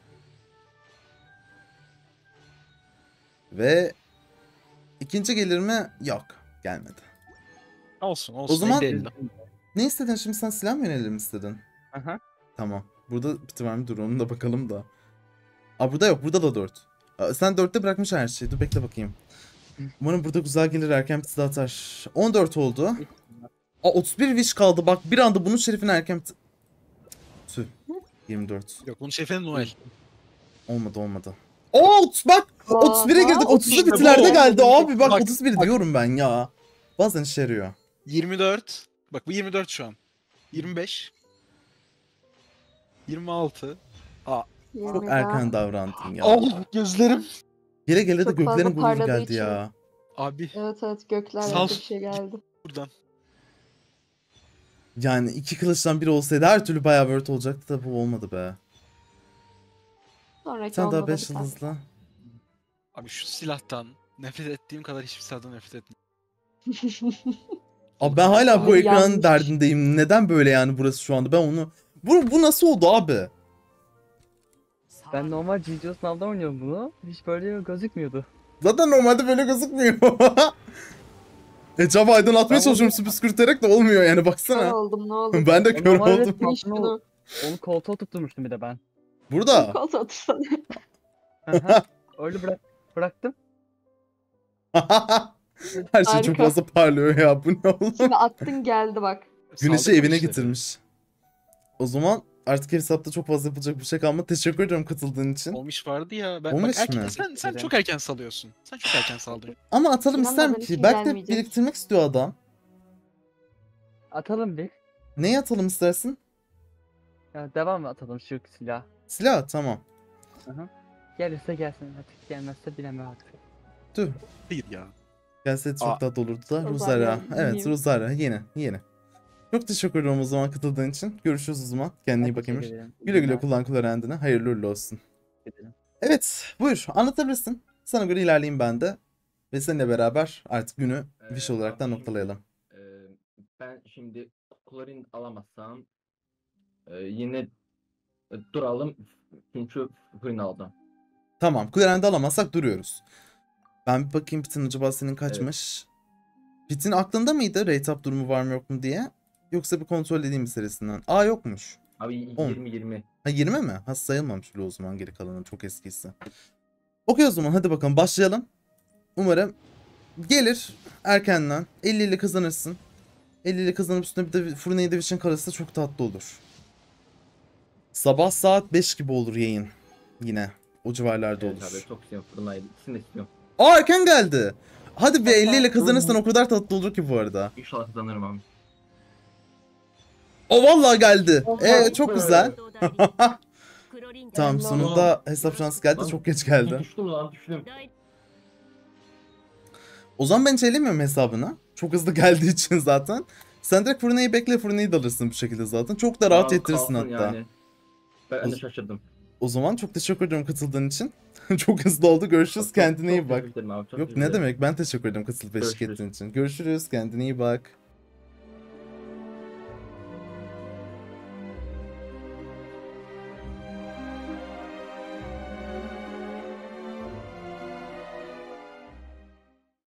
Ve ikinci gelir mi? Yok. Gelmedi. Olsun olsun. O zaman- elli elli. Ne istedin şimdi sen silah mı yönelim istedin? Aha. Tamam. Burada piti var mı? Dur onu da bakalım da. Aa burada yok. Burada da dört. Aa, sen dörtte bırakmış her şeyi. Dur bekle bakayım. Umarım burada güzel gelir erken piti de atar. on dört oldu. Aa otuz bir wish kaldı. Bak bir anda bunun şerifine erken piti... Tüh. yirmi dört. Yok bunun şefinin Noel. Olmadı olmadı. Oo bak otuz bire girdik. otuzlu işte bu. bitilerde geldi abi. Bak Bak, otuz bir bak. diyorum ben ya. Bazen işe yarıyor. yirmi dört. Bak bu yirmi dört şu an. yirmi beş. yirmi altı. Çok Yirmi erken daha. davrandın ya. Oh gözlerim. Gele gele de Çok göklerin fazla gururu parladığı geldi için. ya. Abi Evet evet gökler Sal. yaptı bir şey geldi. buradan. Yani iki kılıçtan biri olsaydı her türlü bayağı word olacaktı da bu olmadı be. Sonraki Sen onda daha da beş bir tane. yıldızlı. Abi şu silahtan nefret ettiğim kadar hiçbir silahtan nefret etmiyorum. Abi ben hala bu Ay, ekranın yanlış. derdindeyim. Neden böyle yani burası şu anda? Ben onu... Bu, bu nasıl oldu abi? Ben normal G G O sınavda oynuyorum bunu. Hiç böyle gözükmüyordu. Zaten normalde böyle gözükmüyor. Etrafı aydınlatmaya Ben çalışıyorum bunu- püskürterek de olmuyor yani Kör baksana. oldum ne oldu? Ben de Ben kör normalde oldum. Değiş tatlını- bunu. Onu koltuğa tutturmuştum bir de ben. Burada. Koltuğa otursana. Aha. Öyle bırak bıraktım. Her şey çok Harika. fazla parlıyor ya. Bu ne oğlum? Şimdi attın geldi bak. Güneşi Saldık evine işleri. getirmiş. O zaman artık hesapta çok fazla yapılacak bir şey kalmadı. Teşekkür ediyorum katıldığın için. Olmuş vardı ya. Ben, Olmuş bak erken, mu? sen, sen Ederim. çok erken salıyorsun. Sen çok erken saldın. Ama atalım ister mi İnanmadığın ki? için Belki de gelmeyecek. biriktirmek istiyor adam. Atalım bir. Neyi atalım istersin? Ya devam mı atalım şu silah? Silah at, tamam. Gelirse gelsin artık gelmezse bilemem artık. Tüh. Hayır ya. Gelseydi çok Aa. tatlı olurdu da. Rosaria, Rosara. Evet yeni. Rosara. Yeni. Yeni. Çok teşekkür ederim o zaman katıldığın için. Görüşürüz o zaman. Kendine iyi bak Emir. Teşekkür ederim. İyi Güle güle günler. kullan Clarendon'ı. Hayırlı uğurlu olsun. Teşekkür ederim. Evet, buyur. Anlatabilirsin. Sana göre ilerleyeyim ben de. Ve seninle beraber artık günü fiş Ee, olaraktan abi noktalayalım. Ee, ben şimdi klorin alamazsam e, yine e, duralım çünkü furin aldım. Tamam. Clarendon alamazsak duruyoruz. Ben bir bakayım Pit'in acaba senin kaçmış. Pit'in aklında mıydı rate up durumu var mı yok mu diye? Yoksa bir kontrol edeyim bir serisinden. Aa yokmuş. Abi On. yirmi yirmi. Ha yirmi mi? Ha sayılmamış bile o zaman geri kalanı çok eskiyse. Okey o zaman hadi bakalım başlayalım. Umarım gelir erkenden. elli ile kazanırsın. elli ile kazanıp üstüne bir de Furney Division kalırsa çok tatlı olur. Sabah saat beş gibi olur yayın. Yine. O civarlarda Evet olur. abi çok istiyorum fırınaydı. İkisini de istiyorum. Aa erken geldi. Hadi bir elli ile kazanırsan o kadar tatlı olur ki bu arada. İnşallah kazanırım abi. O vallahi geldi. Ee çok güzel. Tamam Hello. sonunda hesap şansı geldi. Lan, Çok geç geldi. Düştüm lan düştüm. O zaman ben hiç ellemiyorum hesabına. Çok hızlı geldiği için zaten. Sen direkt Furney'i bekle, Furney'i de alırsın bu şekilde zaten. Çok da rahat Aa, ettirirsin kalsın hatta. yani. Ben de O- şaşırdım. O zaman çok teşekkür ederim katıldığın için. Çok hızlı oldu. Görüşürüz. Çok- Kendine çok iyi bak. teşekkür ederim abi, çok Yok teşekkür ne ederim. demek? Ben teşekkür ederim katılıp eşlik Görüşürüz. ettiğin için. Görüşürüz. Kendine iyi bak.